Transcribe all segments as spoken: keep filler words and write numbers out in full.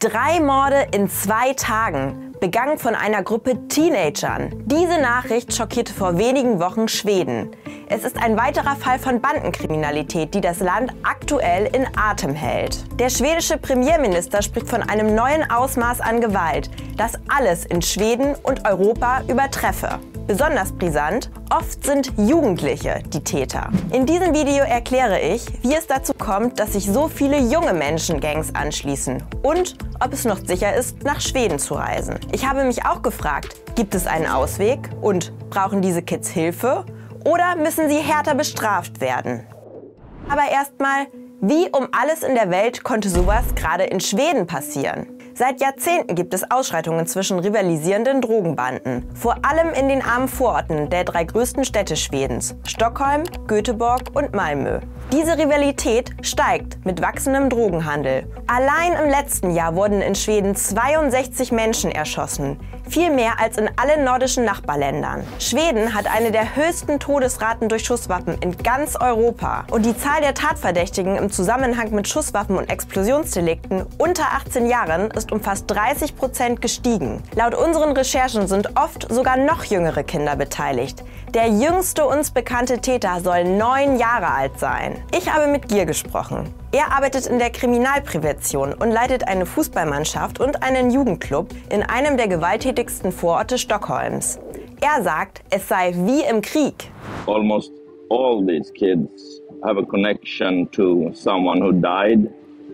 Drei Morde in zwei Tagen, begangen von einer Gruppe Teenagern. Diese Nachricht schockierte vor wenigen Wochen Schweden. Es ist ein weiterer Fall von Bandenkriminalität, die das Land aktuell in Atem hält. Der schwedische Premierminister spricht von einem neuen Ausmaß an Gewalt, das alles in Schweden und Europa übertreffe. Besonders brisant, oft sind Jugendliche die Täter. In diesem Video erkläre ich, wie es dazu kommt, dass sich so viele junge Menschen Gangs anschließen und ob es noch sicher ist, nach Schweden zu reisen. Ich habe mich auch gefragt, gibt es einen Ausweg und brauchen diese Kids Hilfe oder müssen sie härter bestraft werden? Aber erstmal, wie um alles in der Welt konnte sowas gerade in Schweden passieren? Seit Jahrzehnten gibt es Ausschreitungen zwischen rivalisierenden Drogenbanden. Vor allem in den armen Vororten der drei größten Städte Schwedens: Stockholm, Göteborg und Malmö. Diese Rivalität steigt mit wachsendem Drogenhandel. Allein im letzten Jahr wurden in Schweden zweiundsechzig Menschen erschossen. Viel mehr als in allen nordischen Nachbarländern. Schweden hat eine der höchsten Todesraten durch Schusswaffen in ganz Europa. Und die Zahl der Tatverdächtigen im Zusammenhang mit Schusswaffen und Explosionsdelikten unter achtzehn Jahren ist um fast dreißig Prozent gestiegen. Laut unseren Recherchen sind oft sogar noch jüngere Kinder beteiligt. Der jüngste uns bekannte Täter soll neun Jahre alt sein. Ich habe mit Geir gesprochen. Er arbeitet in der Kriminalprävention und leitet eine Fußballmannschaft und einen Jugendclub in einem der gewalttätigsten Vororte Stockholms. Er sagt, es sei wie im Krieg. Almost all these kids have a connection to someone who died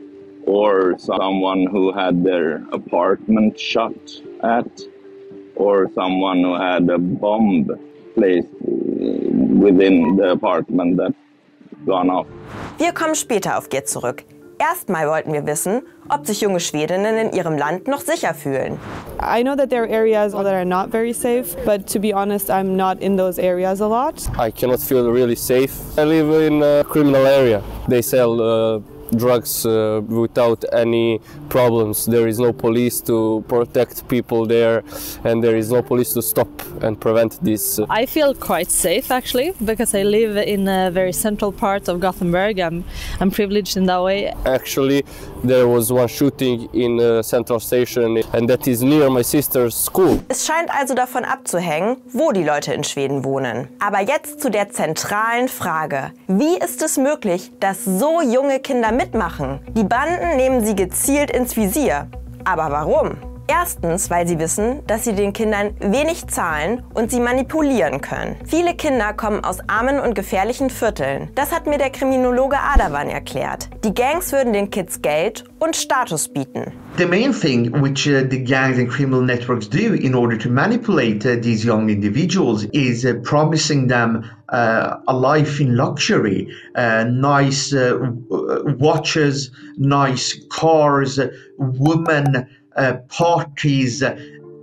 or someone who had their apartment shot at or someone who had a bomb placed within the apartment that gone off. Wir kommen später auf Geir zurück. Erstmal wollten wir wissen, ob sich junge Schwedinnen in ihrem Land noch sicher fühlen. I know that there are areas that are not very safe, but to be honest, I'm not in those areas a lot. I cannot feel really safe. I live in a criminal area. They sell uh, drugs uh, without any problems. There is no police to protect people there, and there is no police to stop and prevent this. I feel quite safe actually, because I live in a very central part of Gothenburg. I'm, I'm privileged in that way. Actually, there was one shooting in a central station, and that is near my sister's school. Es scheint also davon abzuhängen, wo die Leute in Schweden wohnen. Aber jetzt zu der zentralen Frage. Wie ist es möglich, dass so junge Kinder mitmachen? Die Banden nehmen sie gezielt ins Visier. Aber warum? Erstens, weil sie wissen, dass sie den Kindern wenig zahlen und sie manipulieren können. Viele Kinder kommen aus armen und gefährlichen Vierteln. Das hat mir der Kriminologe Adavan erklärt. Die Gangs würden den Kids Geld und Status bieten. The main thing which uh, the gangs and criminal networks do in order to manipulate uh, these young individuals is uh, promising them uh, a life in luxury, uh, nice uh, watches, nice cars, women, Uh, parties, uh,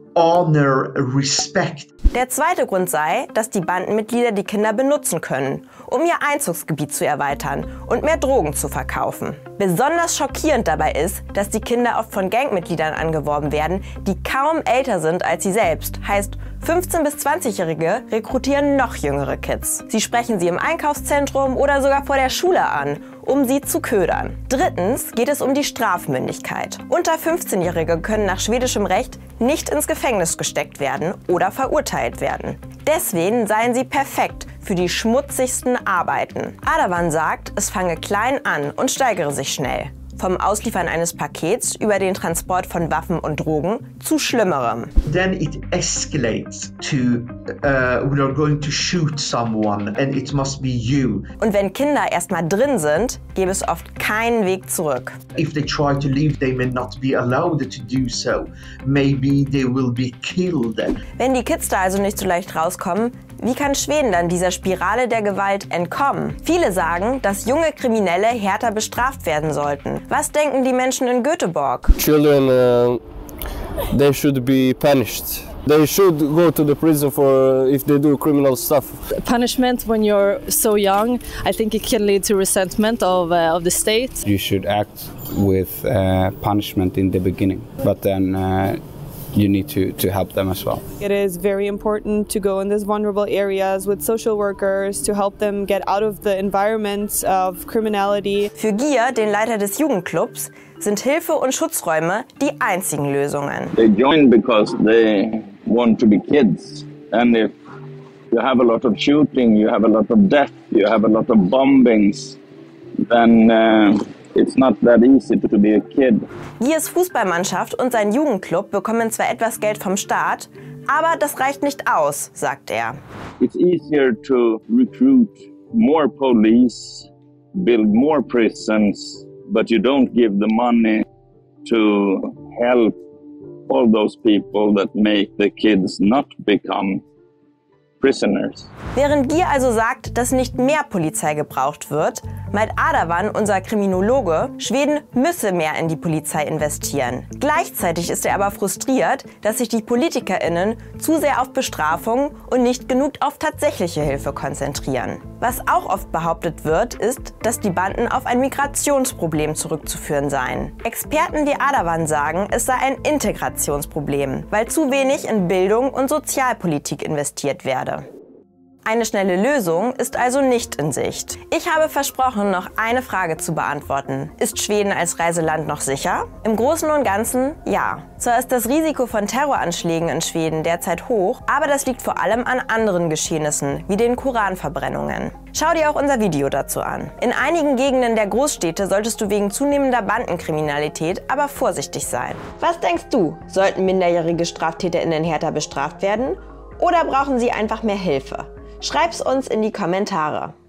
honor, respect. Der zweite Grund sei, dass die Bandenmitglieder die Kinder benutzen können, um ihr Einzugsgebiet zu erweitern und mehr Drogen zu verkaufen. Besonders schockierend dabei ist, dass die Kinder oft von Gangmitgliedern angeworben werden, die kaum älter sind als sie selbst. Heißt, fünfzehn- bis zwanzigjährige rekrutieren noch jüngere Kids. Sie sprechen sie im Einkaufszentrum oder sogar vor der Schule an, um sie zu ködern. Drittens geht es um die Strafmündigkeit. Unter fünfzehnjährige können nach schwedischem Recht nicht ins Gefängnis gesteckt werden oder verurteilt werden. Deswegen seien sie perfekt für die schmutzigsten Arbeiten. Adavan sagt, es fange klein an und steigere sich schnell. Vom Ausliefern eines Pakets über den Transport von Waffen und Drogen zu Schlimmerem. Then it escalates to uh, we are going to shoot someone and it must be you. Und wenn Kinder erstmal drin sind, gäbe es oft keinen Weg zurück. If they try to leave, they may not be allowed to do so. Maybe they will be killed. Wenn die Kids da also nicht so leicht rauskommen, wie kann Schweden dann dieser Spirale der Gewalt entkommen? Viele sagen, dass junge Kriminelle härter bestraft werden sollten. Was denken die Menschen in Göteborg? Children, uh, they should be punished. They should go to the prison for if they do criminal stuff. Punishment when you're so young, I think it can lead to resentment of, uh, of the state. You should act with uh, punishment in the beginning, but then uh, you need to, to help them as well. It is very important to go in these vulnerable areas with social workers to help them get out of the environment of criminality. Für Gier, den Leiter des Jugendclubs, sind Hilfe- und Schutzräume die einzigen Lösungen. They join because they want to be kids. And if you have a lot of shooting, you have a lot of death, you have a lot of bombings, then uh, it's not that easy to be a kid. Giers Fußballmannschaft und sein Jugendclub bekommen zwar etwas Geld vom Staat, aber das reicht nicht aus, sagt er. It's easier to recruit more police, build more prisons, but you don't give the money to help all those people that make the kids not become prisoners. Während Gier also sagt, dass nicht mehr Polizei gebraucht wird, meint Adavan, unser Kriminologe, Schweden müsse mehr in die Polizei investieren. Gleichzeitig ist er aber frustriert, dass sich die PolitikerInnen zu sehr auf Bestrafung und nicht genug auf tatsächliche Hilfe konzentrieren. Was auch oft behauptet wird, ist, dass die Banden auf ein Migrationsproblem zurückzuführen seien. Experten wie Adavan sagen, es sei ein Integrationsproblem, weil zu wenig in Bildung und Sozialpolitik investiert werde. Eine schnelle Lösung ist also nicht in Sicht. Ich habe versprochen, noch eine Frage zu beantworten. Ist Schweden als Reiseland noch sicher? Im Großen und Ganzen ja. Zwar ist das Risiko von Terroranschlägen in Schweden derzeit hoch, aber das liegt vor allem an anderen Geschehnissen, wie den Koranverbrennungen. Schau dir auch unser Video dazu an. In einigen Gegenden der Großstädte solltest du wegen zunehmender Bandenkriminalität aber vorsichtig sein. Was denkst du? Sollten minderjährige StraftäterInnen härter bestraft werden? Oder brauchen sie einfach mehr Hilfe? Schreib's uns in die Kommentare.